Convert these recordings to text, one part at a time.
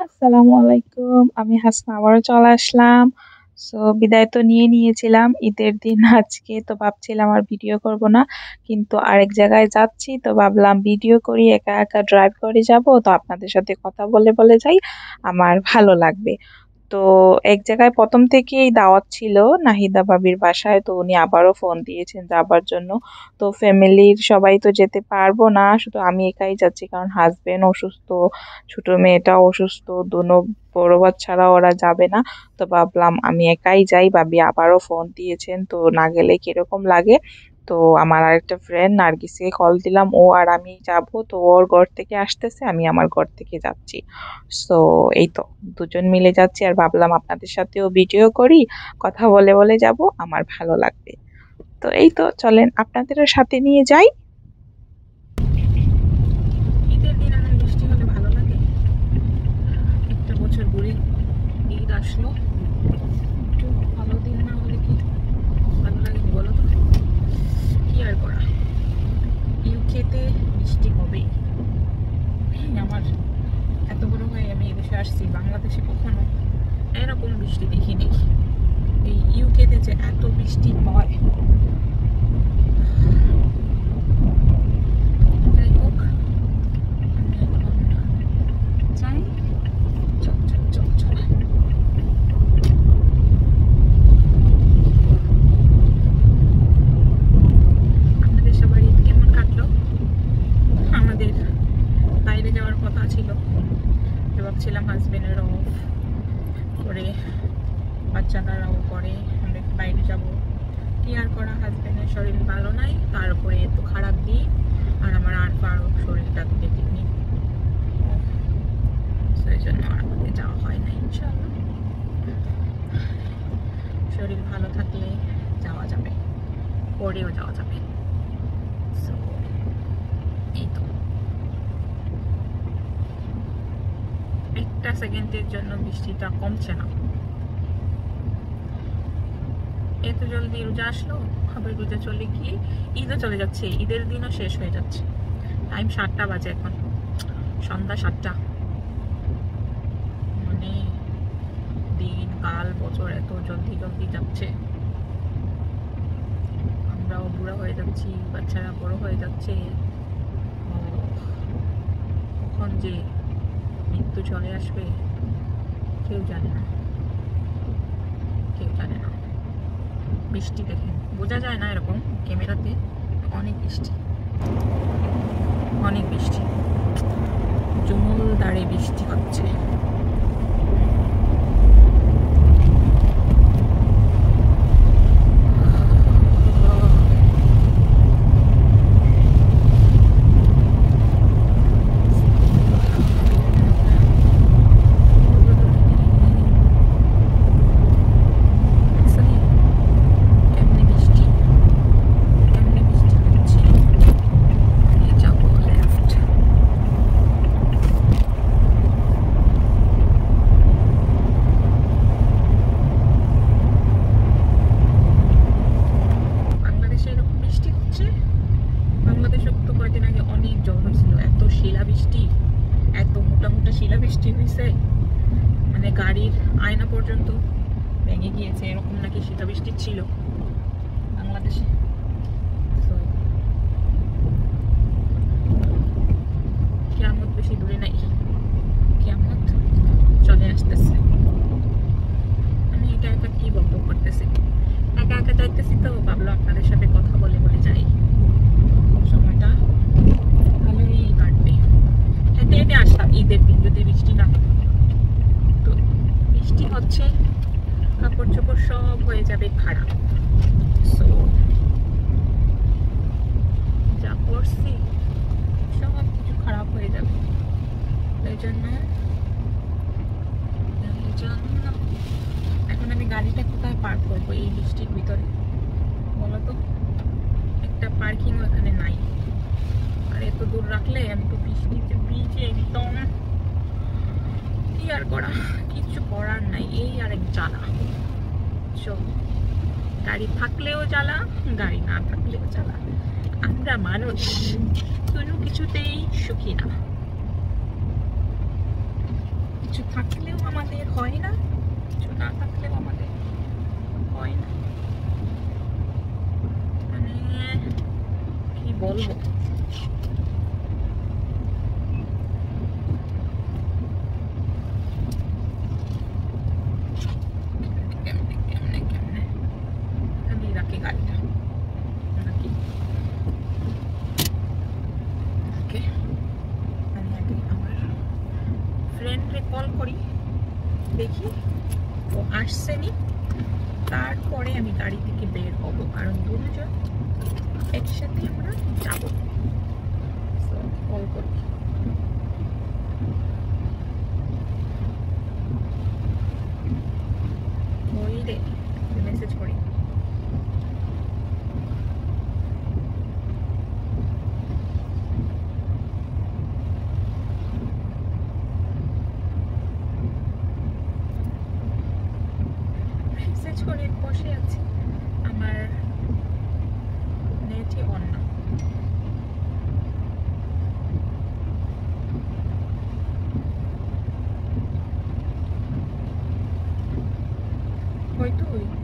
আসসালামু আলাইকুম। আমি হাসনা আবারও চলে আসলাম। সো বিদায় তো নিয়েছিলাম ঈদের দিন আজকে তো ভাবছিলাম আর ভিডিও করব না। কিন্তু আরেক জায়গায় যাচ্ছি তো ভাবলাম ভিডিও করি একা ড্রাইভ করে যাব তো আপনাদের সাথে কথা বলে যাই আমার ভালো লাগবে। তো এক জায়গায় ১ম থেকেই দাওয়াত ছিল নাহিদা ভাবির বাসায়। তো উনি আবারও ফোন দিয়েছেন যাবার জন্য। তো ফ্যামিলির সবাই তো যেতে পারবো না। শুধু আমি একাই যাচ্ছি কারণ হাসব্যান্ড অসুস্থ, ছোট মেয়েটাও অসুস্থ। বড় বাচ্চারা ওরা যাবে না। তো ভাবলাম আমি একাই যাই। ভাবি আবারও ফোন দিয়েছেন। তো না গেলে কিরকম লাগে? তো আমার আরেকটা ফ্রেন্ড নার্গিসকে কল দিলাম। ও আর আমি যাবো। তো ওর ঘর থেকে আসতেছে, আমি আমার ঘর থেকে যাচ্ছি। সো এই তো দুজন মিলে যাচ্ছি আর ভাবলাম আপনাদের সাথেও ভিডিও করি, কথা বলে যাব আমার ভালো লাগবে। তো এই তো চলেন আপনাদেরও সাথে নিয়ে যাই। ঈদের দিন এমন বৃষ্টি হলে ভালো লাগে। একটা বছর ঘুরে ঈদ আসলো, একটু ভালো দিন না হলে কি ভালো লাগে বলো তো? কি আর করা, ইউকেতে বৃষ্টি হবেই। আমার এত বড় হয়ে আমি এদেশে আসছি, বাংলাদেশে কখনো এরকম বৃষ্টি দেখিনি। এই ইউকেতে যে এত বৃষ্টি হয়, যাই হোক আমি এখন চাই চল। আপনাদের সবার ঈদ কেমন কাটলো? আমাদের বাইরে যাওয়ার কথা ছিল, ভাবছিলাম হাজবেন্ডের অফ করে বাচ্চারাও করে আমরা একটু বাইরে যাব। কি আর করা, হাজবেন্ডের শরীর ভালো নাই, তার উপরে এত খারাপ দিন, আর আমার আরও শরীরটা দেখেনি, সেই জন্য আর আমাদের যাওয়া হয় না। ইনশাআল্লাহ শরীর ভালো থাকলে যাওয়া যাবে, পরেও যাওয়া যাবে। সো এই তো একটা সেকেন্ডের জন্য বৃষ্টিটা কমছে না। এত জলদি রোজা আসলো, আবার রোজা চলে গিয়ে ঈদও চলে যাচ্ছে, ঈদের দিনও শেষ হয়ে যাচ্ছে। টাইম 7টা বাজে এখন, সন্ধ্যা 7টা। মানে দিন কাল বছর এত জলদি যাচ্ছে। আমরাও বুড়া হয়ে যাচ্ছি, বাচ্চারা বড় হয়ে যাচ্ছে। কখন যে মৃত্যু চলে আসবে কেউ জানে না। বৃষ্টি দেখেন, বোঝা যায় না এরকম ক্যামেরাতে, অনেক বৃষ্টি জমুলদারে বৃষ্টি হচ্ছে। শিলাবৃষ্টি হয়েছে, মানে গাড়ির আয়না পর্যন্ত ভেঙে গিয়েছে, এরকম নাকি শিলাবৃষ্টি ছিল বাংলাদেশে। কিয়ামত বেশি দূরে নাই, কিয়ামত চলে আসতেছে। আমি একা কি বকবক করতেছি, একা যাইতেছি, তো ভাবলো আপনাদের সাথে কথা বলে যাই, সময়টা ভালোই কাটবে। হেঁটে আসলাম ঈদের দিন, যদি বৃষ্টি না হতো। তো বৃষ্টি হচ্ছে, কাপড় চোপড় সব হয়ে যাবে খারাপ। সো যা করছি সব কিছু খারাপ হয়ে যাবে। এই জন্য এখন আমি গাড়িটা কোথায় পার্ক করবো এই বৃষ্টির ভিতরে বলো তো? একটা পার্কিংও এখানে নাই, আর এত দূর রাখলে আমি তো বৃষ্টিতে ভিজে একদম। কি আর করা, কিছু করার নাই, এই আরেক জ্বালা। গাড়ি থাকলেও জ্বালা, গাড়ি না থাকলেও জ্বালা। আমরা মানুষ কোনো কিছুতেই সুখী না। কিছু থাকলেও আমাদের হয় না, কিছু না থাকলেও আমাদের হয় না, মানে কি বলবো। রাখি গাড়িটা নাকি ওকে, আমি আগে আমার ফ্রেন্ডকে কল করি, দেখি ও আসছেনি, তারপরে আমি গাড়ি থেকে বের হবো, কারণ দুজন একসাথে আমরা যাবো। কল করি, ওই রে মেসেজ করি। মেসেজ করে বসে আছি, আমার নেটই অন না। হয়তো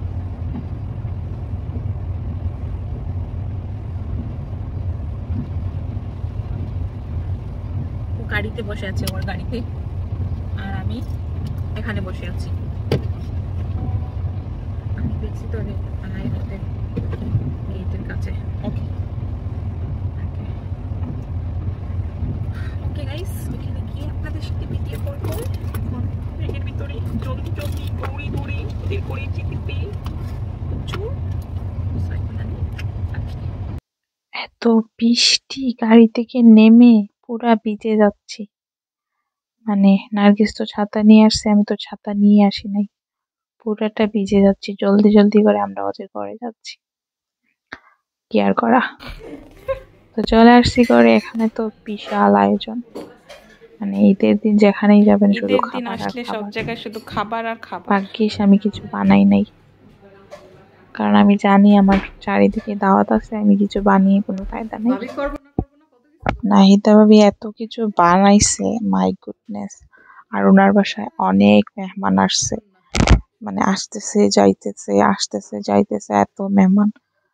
ও গাড়িতে বসে আছে, ওর গাড়িতে, আর আমি এখানে বসে আছি। আমি দেখছি তো ওদের গেটের কাছে। ওকে ওকে গাইস, এখানে গিয়ে আপনাদের সাথে ভিডিও করব। এখন এর ভিতরে জলদি জলদি দৌড়ি দৌড়ি ওদের করে যেতে পেয়ে এত বৃষ্টি, গাড়ি থেকে নেমে পুরা ভিজে যাচ্ছি। মানে নার্গিস তো ছাতা নিয়ে আসছে, আমি তো ছাতা নিয়ে আসি নাই, পুরাটা ভিজে যাচ্ছি। জলদি জলদি করে আমরা ওদের ঘরে যাচ্ছি, কি আর করা। তো চলে আসছি ঘরে। এখানে তো বিশাল আয়োজন, মানে ঈদের দিন যেখানেই যাবেন শুধু খাবার আর আসলে সব জায়গায় শুধু খাবার আর খাবার। ভাগ্যিস আমি কিছু বানাই নাই, কারণ আমি জানি আমার চারিদিকে দাওয়াত আছে, আমি কিছু বানিয়ে কোনো ফায়দা নেই। নাহিদা ভাবি এত কিছু বানাইছে, মাই গুডনেস। আর ওনার বাসায় অনেক মেহমান আসছে, মানে আসতেছে যাইতেছে আসতেছে যাইতেছে, এত মেহমান।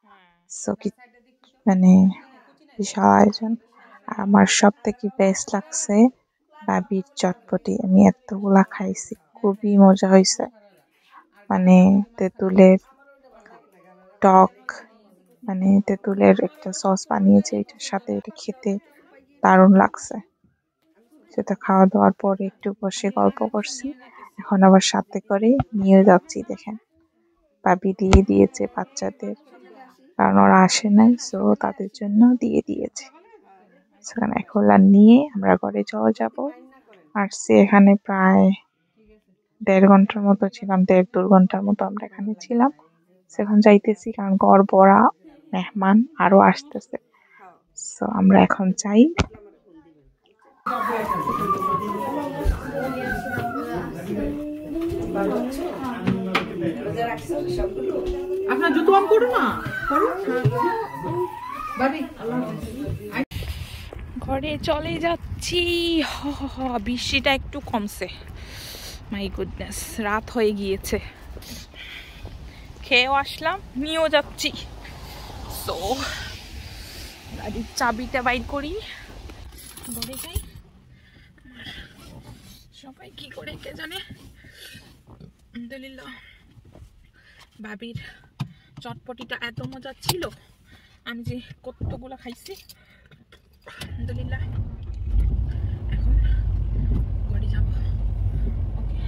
মানে বিশাল আয়োজন। আর আমার সব থেকে বেস্ট লাগছে ভাবির চটপটি, আমি এতগুলা খাইছি, খুবই মজা হয়েছে। মানে তেঁতুলের টক, মানে তেঁতুলের একটা সস বানিয়েছে, এটার সাথে এটা খেতে দারুণ লাগছে। সেটা খাওয়া দাওয়ার পরে একটু বসে গল্প করছি, এখন আবার সাথে করে নিয়ে যাচ্ছি। দেখেন ভাবি দিয়ে দিয়েছে বাচ্চাদের, কারণ ওরা আসে নাই, সো তাদের জন্য দিয়ে দিয়েছে। সেখানে এখন নিয়ে আমরা ঘরে যাবো। আসছি এখানে প্রায় 1.5 ঘন্টার মতো ছিলাম, 1.5-2 ঘন্টার মতো আমরা এখানে ছিলাম। সেখানে যাইতেছি, কারণ ঘর ভরা মেহমান আরো আসতেছে, সো আমরা এখন চাই। আপনার জুতো অন করো না, ঘরে চলে যাচ্ছি। বৃষ্টিটা একটু কমছে, মাই গুডনেস, রাত হয়ে গিয়েছে। খেয়েও আসলাম, নিয়েও যাচ্ছি। সো গাড়ির চাবিটা বাইর করি, ঘরে যাই। সবাই কি করে কে জানে। আলহামদুলিল্লাহ, ভাবির চটপটিটা এত মজা ছিল, আমি যে কতগুলো খাইছি। আলহামদুলিল্লাহ, এখন বাড়ি যাবো। ওকে,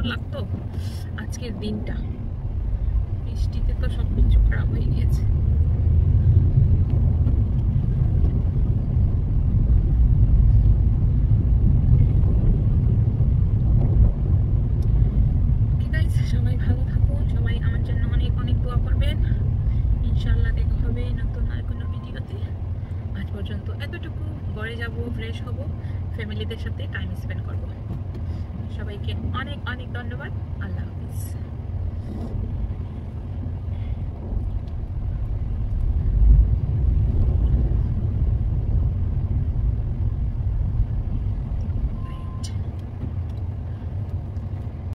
লাগতো আজকের দিনটা। বৃষ্টিতে তো সবকিছু খারাপ হয়ে গিয়েছে। সবাই ভালো থাকুন, সবাই আমার জন্য অনেক অনেক দোয়া করবেন। ইনশাআল্লাহ দেখা হবে নতুন আর কোনো ভিডিওতে। আজ পর্যন্ত এতটুকু। ঘরে যাব, ফ্রেশ হব, ফ্যামিলিদের সাথে টাইম স্পেন্ড করব। সবাইকে অনেক অনেক ধন্যবাদ। আল্লাহ হাফিজ।